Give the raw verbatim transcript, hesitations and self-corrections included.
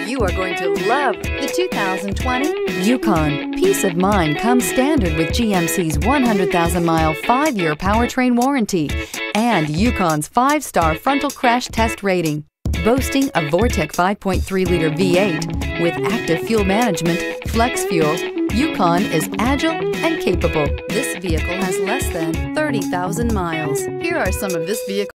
You are going to love the two thousand twenty Yukon. Peace of mind comes standard with G M C's one hundred thousand mile five-year powertrain warranty and Yukon's five-star frontal crash test rating. Boasting a Vortec five point three liter V eight with active fuel management, flex fuel, Yukon is agile and capable. This vehicle has less than thirty thousand miles. Here are some of this vehicle